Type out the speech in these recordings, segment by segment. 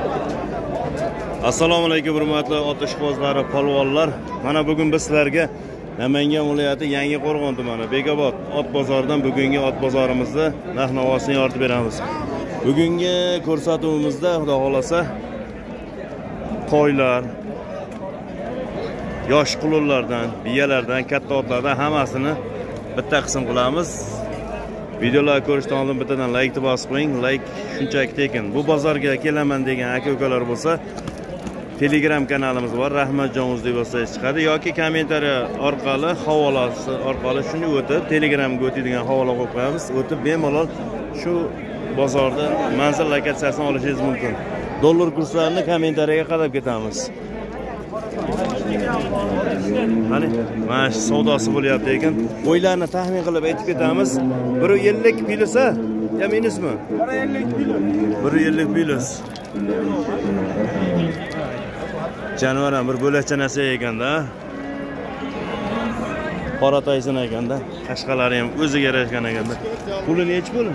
Assalomu alaykum hurmatli ot ishqibozlari, polvonlar. Mana bugun biz sizlarga Namangan viloyati Yangiqo'rg'on tumani Bekobod ot bozoridan bugungi ot bozorimizda narx-navosini yoritib beramiz. Bugungi ko'rsatuvimizda xudo xolasa toylar, yosh qulunlardan, biyalardan, katta otlardan hammasini bitta qism qilamiz. Videolar ko'rishdan oldin bittadan like bosib qo'ying. Like shunchaki tekin. Bu bozorga kelaman degan aka-ukalar bo'lsa, Telegram kanalimiz bor, Rahmatjonuz deb yozsangiz chiqadi yoki kommentariya orqali havolasi orqali shuni o'tib Telegramga o'tadigan havola qo'yib qo'yamiz. O'tib bemalol shu bozorda manzil lokatsiyasini olishingiz mumkin. Dollar kurslarini kommentariyaga qadab ketamiz. Mana shu savdosi bo'lyapti ekan. O'ylarni taxmin qilib aytib ketamiz. 150 pilosa ya minusmi? 150 pilos. Jonivar ham bir bo'lakcha narsa ekanda. Qora tayson ekanda. Qashqalari ham o'ziga yarashgan ekanda. Puli nechi pul?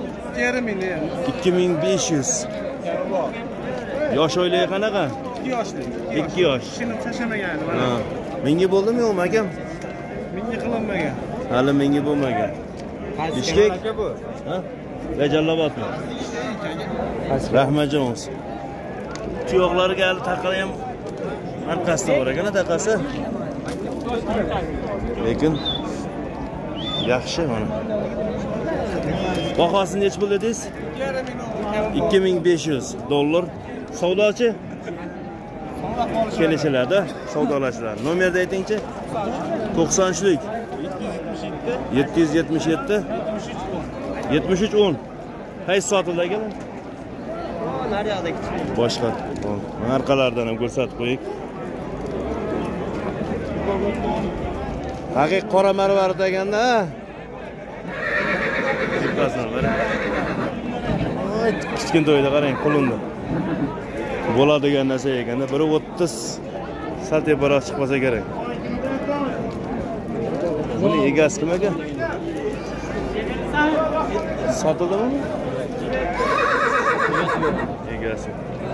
2500. Yosh oilaga qanaqa? 2 yoshli. 2 yosh. Shuni tashlamagan. Ha. Menga bo'ldimi yo'qmi akam? Menga qilinmagan. Hali menga bo'lmagan. Bishkek bu. Ha? Rajallobodmi? Rahmatjonuz. Tuyoqlariga hali taqala ham orqasida bor ekan, taqasi. Lekin yaxshi mana. Bahosi necha pul dedingiz? 2500 dollar. Savdochi? Kelishiladi, savdolashlar. Nomerni aytingchi? 90'lik. 777 7310. Qaysi sotildi akalar? Naryoqdagi. Boshqa. Markalardan ham ko'rsatib qo'ying. Haqiqiy qora marvar deganda, ha? Chiqasan, mana. Voy, kichkina to'yda qarang, qulunda. Bo'ladigan narsa ekanda, 130 sal teparoq chiqmasa kerak. Buni egasi kim ekan? Sotildimi? Egasi.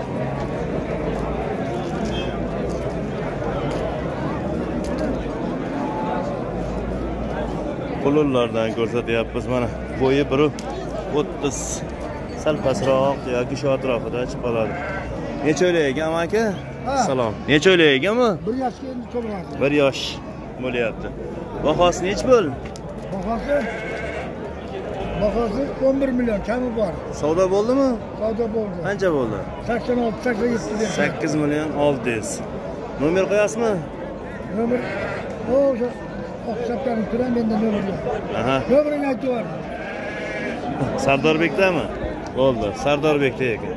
Qulunlardan ko'rsatyapmiz mana. Bo'yi 130 sal pastroq yoki shu atrofida chiqib qoladi. Necha oylik ekan aka? Salom. Necha oylik ekanmi? 1 yoshga endi to'lgan. 1 yosh bo'lyapti. Bahosi necha pul? Bahosi 11 million kami bor. Savdo bo'ldimi? Savdo bo'ldi. Qancha bo'ldi? 86 87. 8 million 600. Nomer qo'yasizmi? Nomer o'sha hisobdan turam endi nomerga. Aha. Nomerini aytib yuboring. Sardorbekdami? Bo'ldi. Sardorbekda ekan.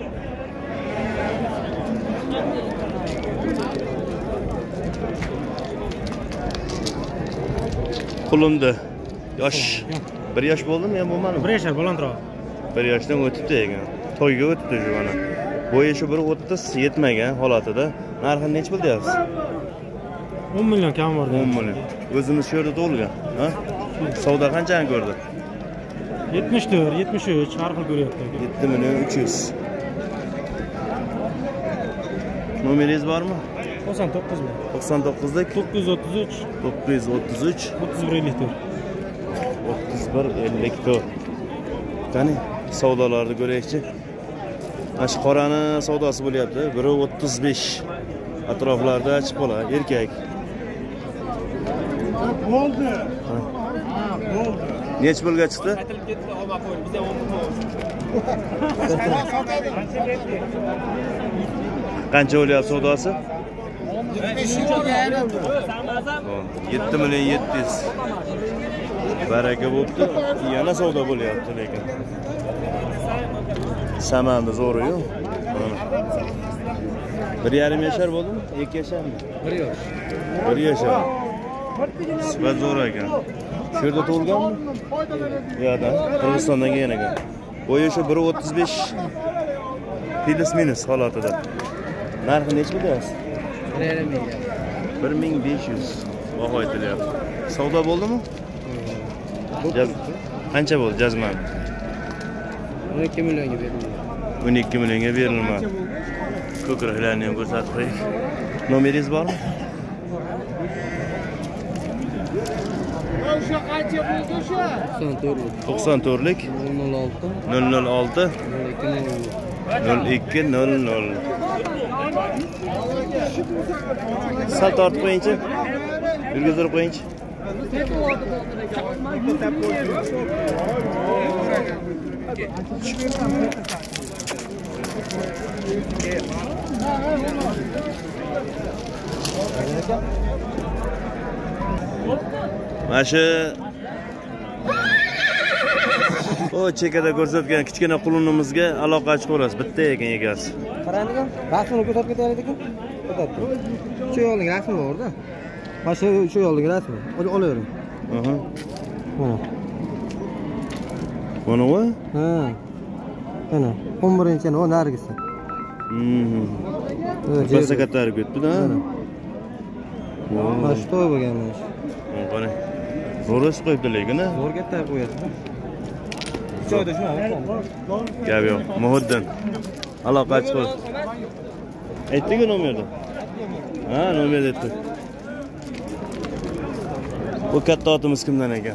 Qulunda. Yosh. 1 yosh bo'ldimi, men bo'lmadim. 1 yoshlar balandroq. 1 yoshdan o'tibdi ekan. To'yga o'tibdi shu mana. Bo'yi shu 130 yetmagan holatida. Narxini necha pul deyapsiz? 10 million kam bor. 10 million. O'zimiz shu yerda tug'ilgan, ha? Savdo qanchani ko'rdi? 74, 73 har xil ko'ryapti. 7 million 300. Nomeringiz bormi? 99 mi? 99lik 933 933 3154. 3154. Qani savdolarni ko'raylikchi. Mana shu qorani savdosi bo'lyapti. 135 atroflarda chiqib qoladi, erkak. Bo'ldi. Bo'ldi. Necha pulga chiqdi? Aytilib ketdi, olma qo'ying. Biz ham Qancha bo'lyapti savdosi? 7 million 700. Baraka bo'pti. Yana savdo bo'lyapti lekin. Samanni zo'ri-yu. 1,5 yashar bo'ldimi? 2 yasharmi? 1 yosh. 1 yashar. Sifat zo'r ekan. Shu yerda tug'ilganmi? Yo'da, Qirg'izistondan kelgan ekan. Bo'yi shu 135 plus minus holatida. Narxi necha bo'lyapti? 1500. Baho aytilyapti. Savdo bo'ldimi? Qancha bo'ldi jazman? 12 millionga berildi. 12 millionga berilmadi. Ko'kraklarni ham ko'rsatib qo'ying. Nomeringiz bormi? O'sha qancha bo'ldi o'sha? 94lik 006 0200. Sal tortib qo'yingchi. Yurgizib qo'yingchi. Mana shu chekada ko'rsatgan kichkina qulunimizga aloqa ochib ko'rasiz. Bitta ekan egasi. Qarang, rasmini ko'rsatib ketaylik ekan. Ko'rsatdim. Shu yo'lning rasmi bor-da. Mana shu yo'lning rasmi. Olavering. Aha. Mana. Manavmi? Ha. Mana 11-chi o nargisi. Basa ko'tarib ketdi-da. Mana shu to'y bo'lgan. Qani. Zo'r's qo'yibdi lekin-a? Zo'r katta qo'yadi. Joyda shuni Gap yo'q. Muhiddin. Aloqa ochib qo'y. Aytdi-ku nomerni. Ha, nomer aytdi. Bu katta otimiz kimdan ekan?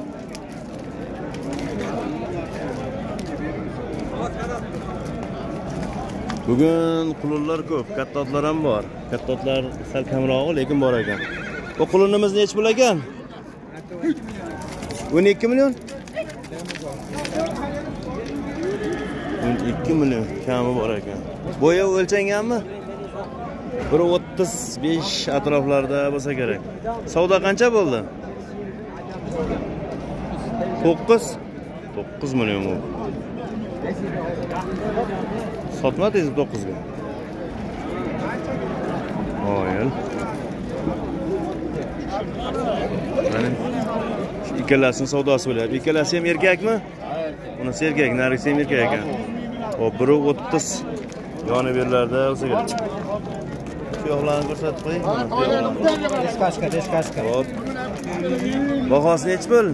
Bugun qulunlar ko'p, katta otlar ham bor. Katta otlar sal kamroq, lekin bor ekan. Bu qulunimiz nech pul ekan? 12 million? 12 million kami bor ekan. Bo'yi o'lchanganmi? 1.35 atroflarida bo'lsa kerak. Savdo qancha bo'ldi? 9 million bo'ldi. Sotmadingiz 9 ga. Oyil. Mana ikkalasining savdosi bo'lyapti. Ikkalasi ham erkakmi? Bunisi erkak, narisi ham erkak ekan. Hop, 1.30 yoni berlarda bo'lsa kerak. Yo'qlarni ko'rsatib qo'ying. Deskashka. Hop. Bahosi nech pul?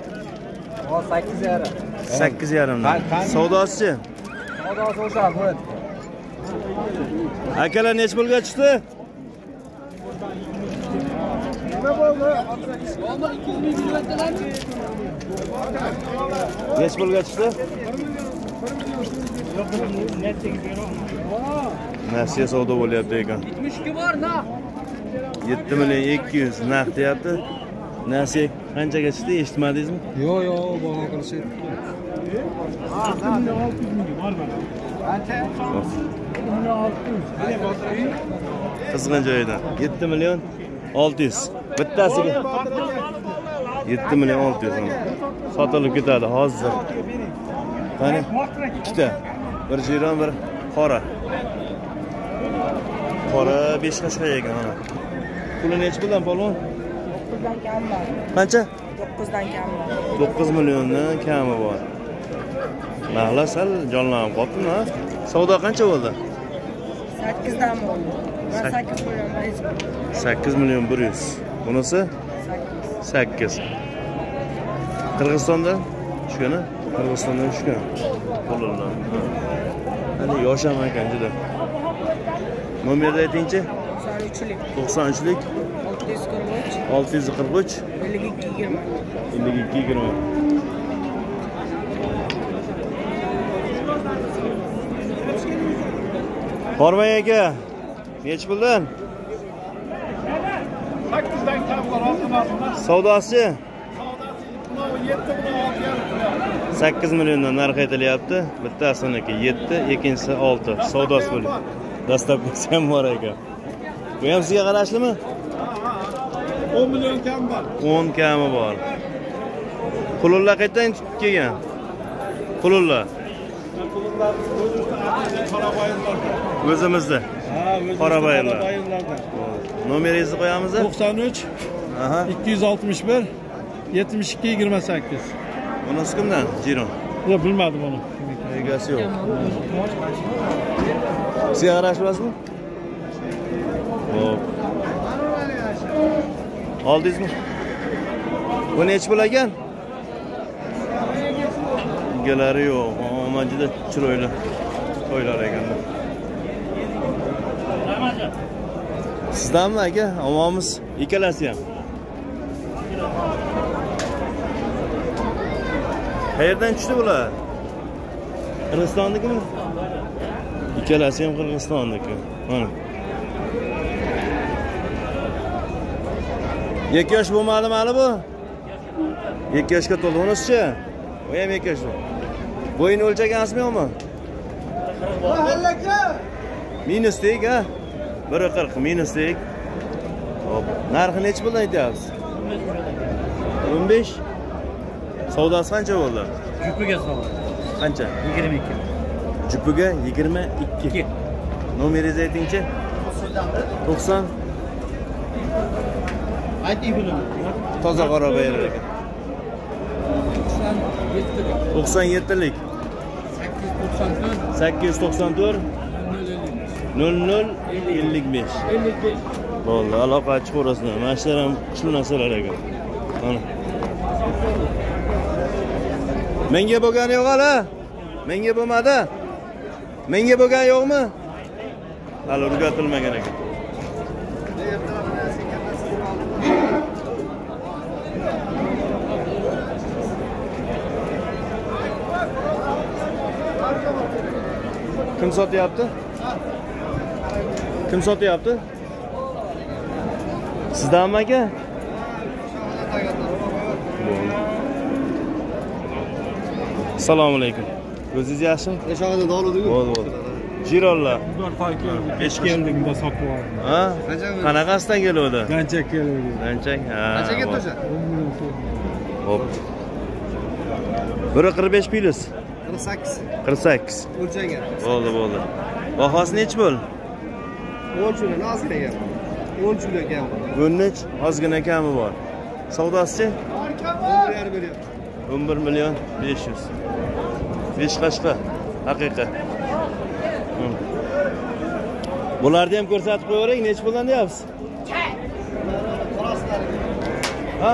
8,5. 8,5 dan. Savdosi-chi? Savdosi o'sha bo'ladi. Akalar nech pulga chiqdi? Nima bo'ldi? Omar 200 ming berdilarmi? Nech pulga chiqdi? Nasiya savdo bo'lyapti ekan. 72 bor, na. 7 million 200 naqd deyapti. Nasiya qanchaga chiqdi, eshitmadingizmi? Yo'q, baho qilishdi. Qizg'in joyidan 7 million 600. Bittasiga 7 million 600 ham. Sotilib ketadi hozir. Qani? Ikkita. Bir jiron, bir qora. Qora 5 qashqa ekan mana. Puli nech puldan polvon? 9dan kam bor. Qancha? 9dan kam bor. 9 milliondan kami bor. Mahalla sal jonlanib qolibdi-mi? Savdo qancha bo'ldi? 8dan bo'ldi. Ben 8 million 100. 8 million 100. Bunisi 8. Qirg'izistondan tushgani? Qirg'izistondan tushgan. Qo'llar. Hali yosh ham ekan juda. Nomerni aytingchi? 93lik. 93lik 643 643 52 20. 52 20. Hormay aka, nech puldan? 8dan kam bor, oltinosi. Savdosi? 7 million 8 milliondan narx aytilyapti. Bittasiniki 7, ikkinchisi 6. Savdosi bo'lib. Dastlabkisi ham bor ekan. Bu ham sizga qarashlimi? 10 million kam bor. 10 kami bor. Qulunlar qayerdan kelgan? Qulunlar. O'zimizda. Qorabayirlar. Nomeringizni qo'yamiz? 93 Aha. 261 72 28. Bunisi kimdan? Jiron. Yo'q, bilmadim uni. Egasi yo'q. Sizga qarashyapsizmi? Hop. Oldingizmi? Bu nech pul ekan? Egalari yo'q. Mana juda chiroyli to'ylar ekanda. Sizdanmi aka? Omonmiz ikkalasi ham. Qayerdan tushdi bular? Qirg'izistonnikimi? Ikkalasi ham Qirg'izistonniki. Mana. 2 yosh bo'lmadimi hali bu? 2 yoshga to'lg'unizchi? Bu ham 2 yosh. Bo'yini o'lchagansizmi yo'qmi? Minusdek ha? 1.40 minusdek. Hop. Narxi necha puldan aytyapsiz? 15. Savdosi qancha bo'ldi? Jupiga savdo. Qancha? 22. Jupiga 22. Nomeringizni aytingchi? 90. Ayting pulini. Toza qora berar ekan. 97lik. 894 0055. Bo'ldi, aloqachi qo'rasini. Mana shular ham kuchli narsalar ekan. Mana. Menga bo'lgani yo'q hali? Menga bo'lmadi? Menga bo'lgan yo'qmi? Hali o'rgatilmagan ekan. Kim sotyapti? Kim sotyapti? Sizdanmi aka? Assalomu alaykum. O'zingiz yaxshimi? Yashog'ida dog'ladiku. Bo'ldi. Jironlar. Besh keldigimda sotib oldim. Ha? Qanaqasidan keluvdi? Qancha keldi? Qancha? Ha. Qanchaga to'sha? Hop. 1.45 plus. 48. 48. O'lchagan. Bo'ldi. Bahosi necha bo'l? 10 chulak ozgina gap. 10 chulak ham bor. Bunich ozgina kami bor. Savdosi-chi? 11 million. 11 million 500. 5 qashqa. Haqiqat. Bularni ham ko'rsatib qo'yavering, necha puldan deyapsiz? Ha?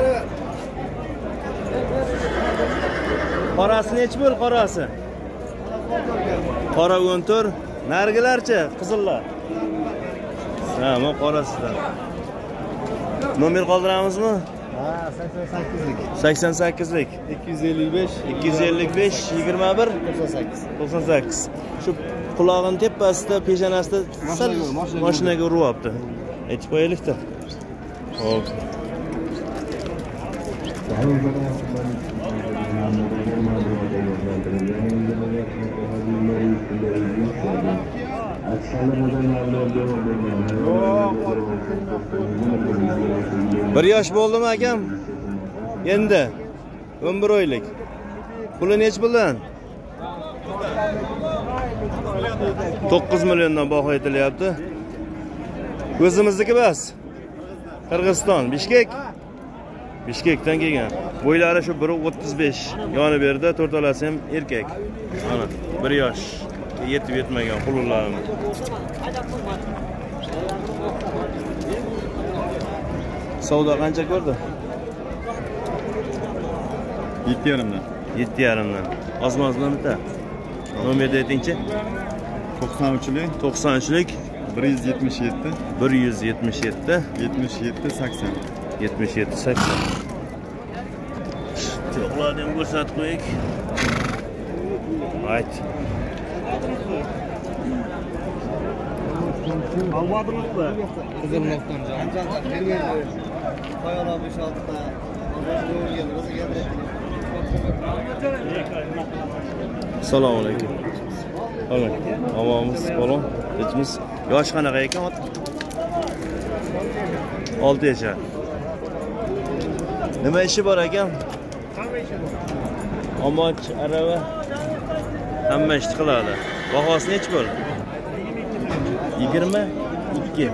Qorasi necha bo'l qorasi? Qora 14, nargilarchi, qizillar. Ha, men qorasidan. Nomer qoldiramizmi? Ha, 88lik. 88lik. 255 21 98. Shu qulog'ini tepasida, peshonasida sal mashinaga uryapti. Aytib qo'yaylik-da. Xo'p. Bir yosh bo'ldimi akam? Endi 11 oylik. Puli necha puldan? 9 milliondan baho aytilyapti. O'zimizniki bas. Qirg'iziston, Bishkekdan kelgan. Bo'ylari shu 1.35. Yoni berdi, to'rtalasi ham erkak. Mana 1 yosh. Yetib yetmagan qulunlarni. Savdo qancha ko'rdi? 7,5dan. 7,5dan. Ozmozdan bitta. Nomerni aytingchi. 93lik 93lik 177 177 77 80. 77 80. Yo'qlarni ham ko'rsatib qo'yik. Ayt. Almadruzlar. Qizilmoqdan Qo'yalam 5-6 ta. Assalomu alaykum. Omonmiz, bolam. Hechimiz yosh qanaqa ekan? 6 yashar. Nima ishi bor ekan? Omoch, arava hamma ish qiladi. Bahosi necha bo'l? 22.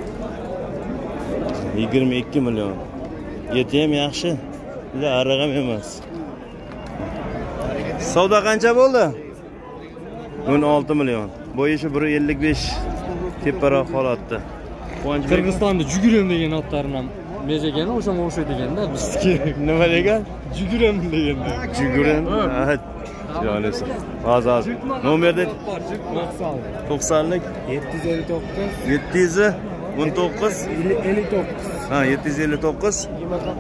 22 million. Yeti ham yaxshi. Juda arag'am emas. Savdo qancha bo'ldi? 16 million. Bo'yi shu 1.55 teparoq holatda. Qirg'izistonda Juguram degan otlarni ham mejagan, o'shanga o'xshaydi deganda bizniki. Nima degan? Juguram deganda. Juguram. Ha. Jonisi. Hozir. Nomerni 90lik 759 700 19 59. ha 759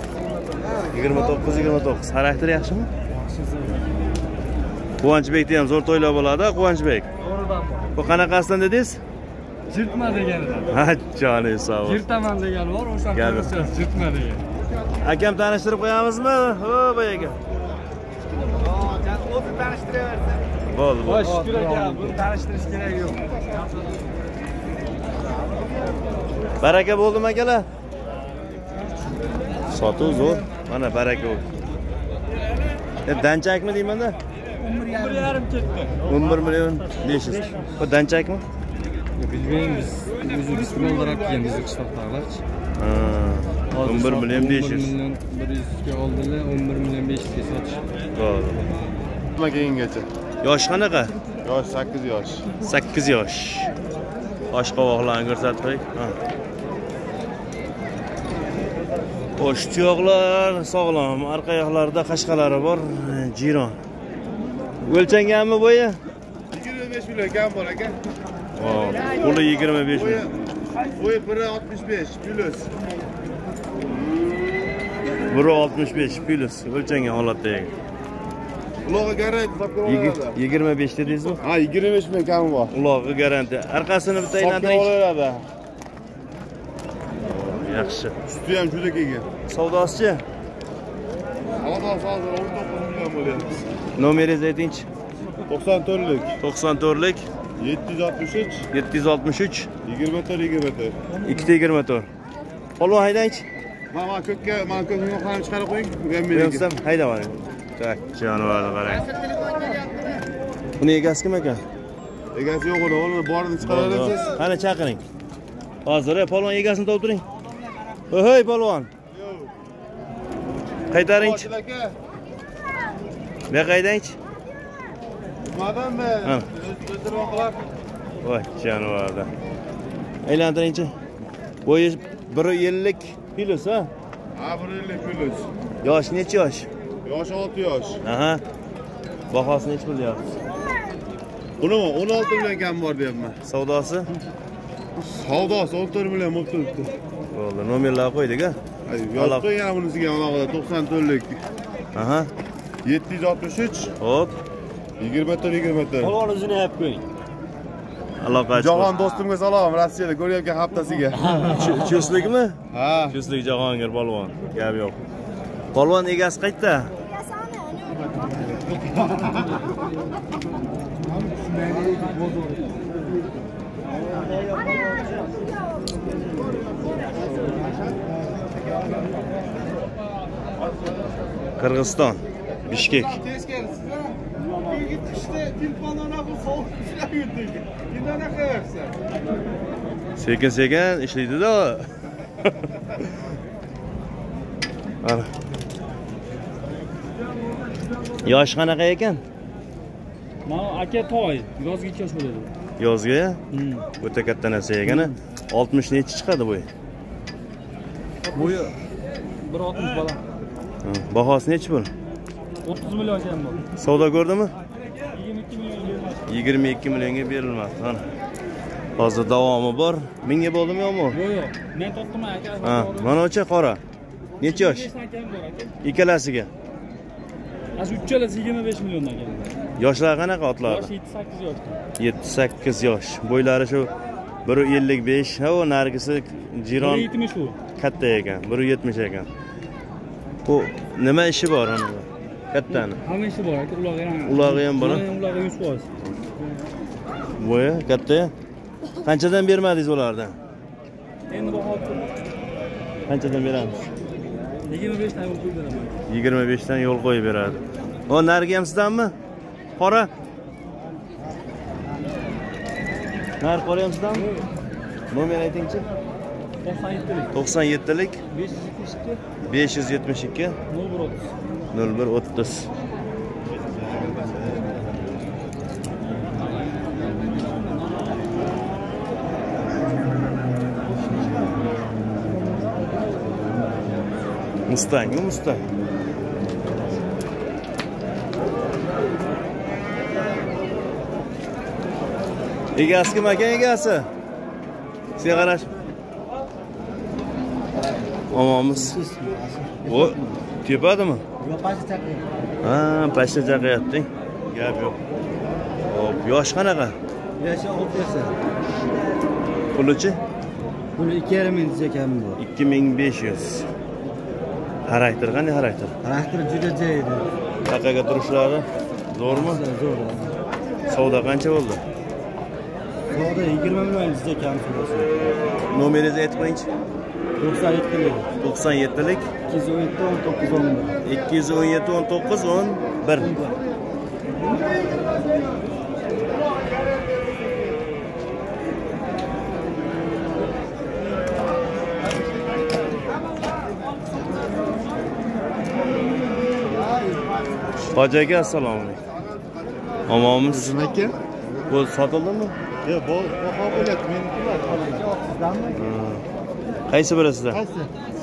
29 xarakteri yaxshimi? Quvonchbekda ham zo'r to'ylar bo'ladi, Quvonchbek. To'g'ridan bor. Bu qanaqasidan dedingiz? Jirtma deganidan. Ha, jonim sog' bo'l. Jirtaman degan bor, o'sha Gapi. jirtma degan. Akam tanishtirib qo'yamizmi? Ho, boy aka. O'zi tanishtiraversin. Bo'ldi. Voy, shukr aka, buni tanishtirish kerak yo'q. Baraka bo'ldimi akalar? Sotuv zo'r. Mana baraka bo'ldi. Danchakmi deyman-da? 11,5 ketdi. 11 million 500. Bu danchakmi? Bilmaymiz. O'zi bismillah olarak kelganmiz qishloqdagilarchi. Ha. 11 million 500. 11 million 100 ga oldilar, 11 million 500 ga sotishdi. Bo'ldi. Nima keyingacha? Yosh qanaqa? Yosh 8 yosh. 8 yosh. Osh qovoqlarni ko'rsatib qo'y. Ha. Xo'sh, tuyoqlar sog'lom, orqa oyoqlarida qashqalari bor, jiron. O'lchanganmi bo'yi? 25 million kam bor aka. Hop, qo'li 25 million. Bo'yi 1.65 plus. 1.65 plus o'lchangan holatda. Ulog'i garanti topib 25 dedingizmi? Ha, 25 million kami bor. Ulog'i garanti. Orqasini bitta aylantiring. Olaveradi. Yaxshi. Suti ham juda kelgan. Savdosichi? Alloh hozir 19 million bo'lyapti. Nomeringizni aytingchi. 94lik 94lik 763 763 24. ikkita 24. Polvon haydangchi. Mana ko'kni yo'qlarni chiqarib qo'ying. Bersam haydavering. Tak, jonivorni qarang. Buni egasi kim ekan? Egasi yo'q edi, uni borini chiqaraverasiz. Qani chaqiring. Hozir polvon egasini topib turing. O'hoy polvon. Qaytaringchi. Bu qaydangchi? Madammi? O'zdirmoqlar. Voy, jonivorda. Aylantiringchi. Bo'yi 1.50 plus ha? Ha, 1.50 plus. Yosh necha yosh? Yoshi 6 yosh. Aha. Bahosi necha bo'lyapti? Buni 16 million kam bor deyapman. Savdosi? Savdosi 14 million bo'lib turibdi. Bo'ldi, nomerlarni qo'ydik-a. Yozib qo'ygan bunisiga alohida 94lik. Aha. 763 Hop. 24. Polvon o'zini olib qo'ying. Aloqachi. Jahon do'stimga salom, Rossiyada ko'ryapgan haftasiga. Chuslikmi? Ha. Chuslik Jahongir polvon. Gap yo'q. Polvon egasi qayerda? Qirg'iziston, Bishkek. Sekin-sekin ishlaydi-da. Ana. Yosh qanaqa ekan? Mana aka toy, yozga 2 yosh bo'ladi. Yozga? O'ta katta narsa ekan. 60 necha chiqadi bu? Bo'yi 1.60 baland. Bahosi necha pul? 30 million kam bor. Savdo ko'rdimi? 22 million berilmoqda. 22 millionga berilmoqda. Mana. Hozir davomi bor. Menga bo'ldimi yo'qmi? Yo'q, men topdim aka. Ha, mana o'cha qora. Necha yosh? Ikkalasiga. Ash uchalasi 25 milliondan keldi. Yoshlar qanaqa otlar? Yoshi 7-8 yoshda. 7-8 yosh. Bo'ylari shu 1.55. Ha, o nargisi jiron 1.70 u. katta ekan. 1.70 ekan. Bu nima ishi bor ana? Kattani. Hamma ishi bor aka, ulog'i ham. Ulog'i ham bor. Ulog'i 100%. Bo'yi katta. Qanchadan bermadingiz ulardan? Endi baho Qanchadan beramiz? 25 dan yo'l qo'yib beraman. 25 dan yo'l qo'yib beradi. O nargi ham sizdanmi? Qora. Nar qora ham sizdanmi? Nomer aytingchi. 97lik. 97lik 572 572 0130. 0130. Mustangmi Mustang? Egasi kim ekan egasi? Sen qarash. Omonmiz. O tepadimi? Yo'q, pastga chaqirayapti. Ha, pastga chaqirayapti. Gap yo'q. Hop, yosh qanaqa? Yoshi 6 yoshda. Pulichi? Buni 2,5 ming ekan bu. 2500. Xarakter qanday xarakter? Xarakter juda joyida. Taqaga turishlari zo'rmi? Zo'r. Savdo qancha bo'ldi? Savdo 20 million ekan savdosi. Nomeringizni aytib qo'ying. 97lik. 97lik 217 19 11. 217 19 11. Hoji aka, assalomu alaykum. Omonmiz. Nima aka? Bu sotildimi? Yo'q, baho bo'lyapti. Menikilar sizlarmi? Qaysi biri sizlar? Qaysi?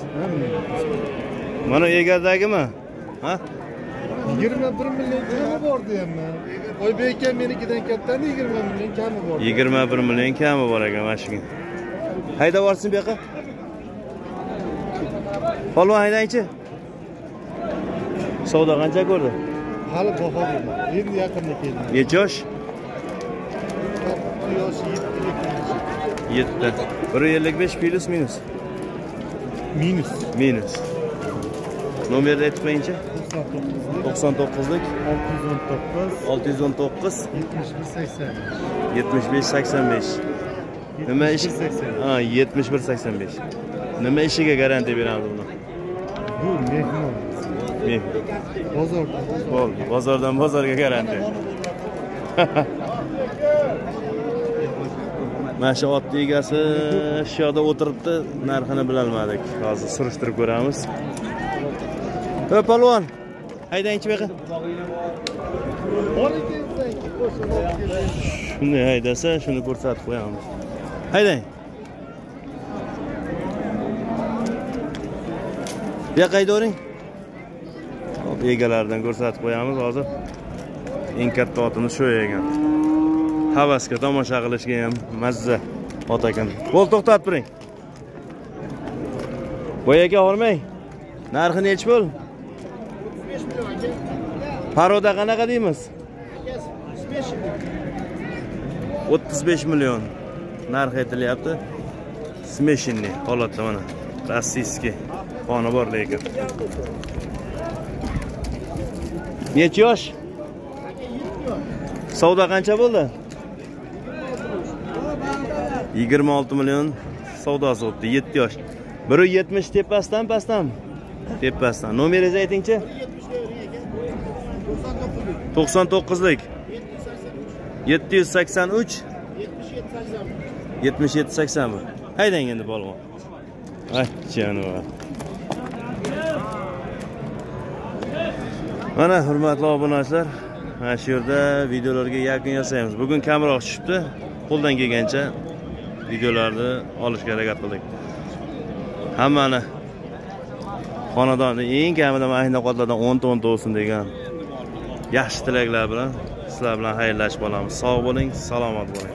Mana egardagimi? Ha? 21 million kami bordi hamma. Oybek aka menikidan kattani 20 million kami bor. 21 million kami bor ekan mashina. Hayda borsin bu yoqqa. Polvon haydangchi. Savdo qancha ko'rdi? Hali baho bo'lmadi. Endi yaqinda keldi. Necha yosh? Yoshi 7. 1.55 plus minus. Minus. Nomerni aytib qo'yingchi. 99lik 619 7585. Nima ish? Ha, 7185. Nima ishiga garantiya beramiz buni? Bu mehmon. Bozorda. Bo'ldi. Bozordan bozorga garantiya. Mana shu ot egasi shu yoqda o'tiribdi, narxini bilolmadik. Hozir surishtirib ko'ramiz. Polvon, haydangchi bu yoqqa. Shuni haydasa, shuni ko'rsatib qo'yamiz. Haydang. Bu yoqqa haydavering. Hop, egalaridan ko'rsatib qo'yamiz hozir. Eng katta otimiz shu ekan. Havasga tomosha qilishga ham mazza ot ekan. Qo'l to'xtatib turing. Boyaga olmang. Narxi nechi bo'l? 35 million aka. Paroda qanaqa deymiz? 35 million narx aytilyapti. Smeshinni holatda mana. Rossiyskiy qoni bor lekin. Necha yosh? Savdo qancha bo'ldi? 26 million savdosi o'tdi. 7 yosh. 170 tepasidan pastdan. Tepasidan. Nomeringizni aytingchi? 99lik 783 7780 mi? Haydang endi polvon. Aytchani. Mana hurmatli obunachilar, mana shu yerda videolarga yakun yasaymiz. Bugun kamroq tushibdi. Qo'ldan kelgancha videolarni olishga harakat qildik. Hammani xonadonni eng kamida mashina qotlardan 10 ta bo'lsin degan yaxshi tilaklar bilan sizlar bilan xayrlashib qolamiz. Sog' bo'ling, salomat bo'ling.